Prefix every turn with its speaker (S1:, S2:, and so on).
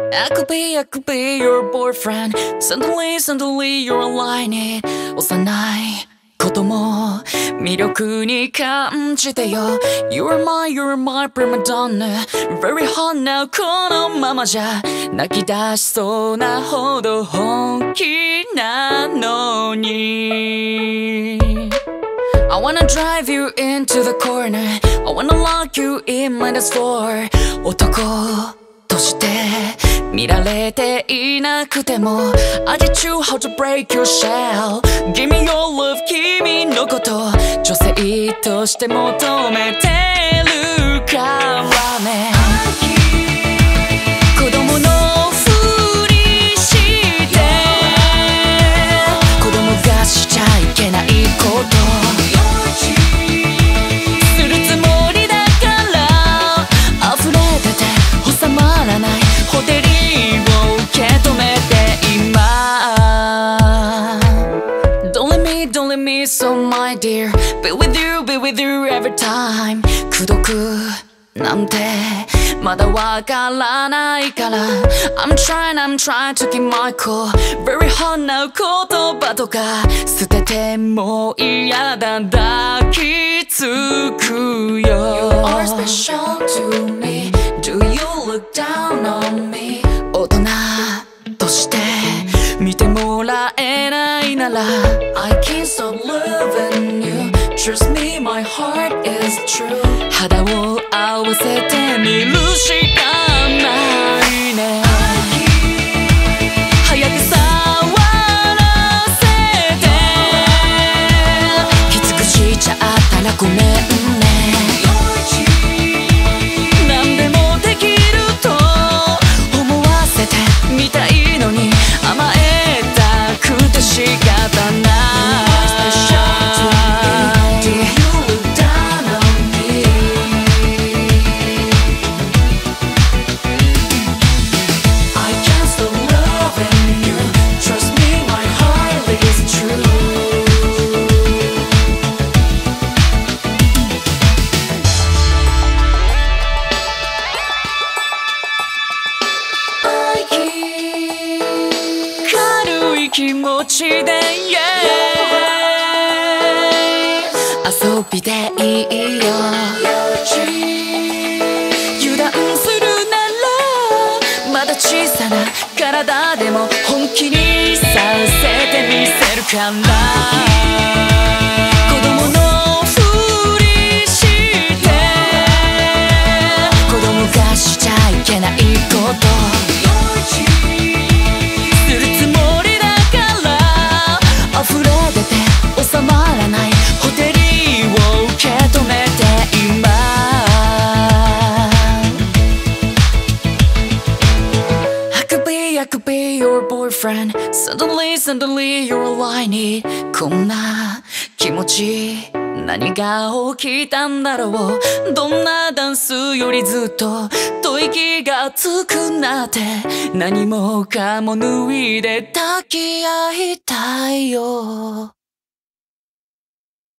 S1: I could be your boyfriend. Suddenly you're lying it. 幼いことも魅力に感じてよ。You're my prima donna. Very hot now このままじゃ泣き出しそうなほど本気なのに。I wanna drive you into the corner. I wanna lock you in my dance floor. 男として見られていなくても I teach you how to break your shell. Give me your love 君のこと女性として求めてるからね。子供のふりして子供がしちゃいけないことするつもりだから溢れ出て収まらないホテルを受け止めて今 Don't let me so my dear be with you every time 孤独なんてまだわからないから I'm trying to keep my cool Very hot now 言葉とか捨てても嫌だ抱きつくよ You are special to me Do you look down on me 大人として見てもらえないなら I can't stop loving you Trust me my heart is true 肌を合わせてみるしかないね早く触らせてきつくしちゃったらごめんね何でもできると思わせてみたいのに甘えたくて仕方ない気持ちで、yeah、遊びでいいよ油断するならまだ小さな体でも本気にさせてみせるから子供のふりして子供がしちゃいけないことするつもり溢れ出て収まらないホテルを受け止めて今 I could be your boyfriend Suddenly you're lying こんな気持ち何が起きたんだろうどんなダンスよりずっと吐息が熱くなって何もかも脱いで抱き合いたいよ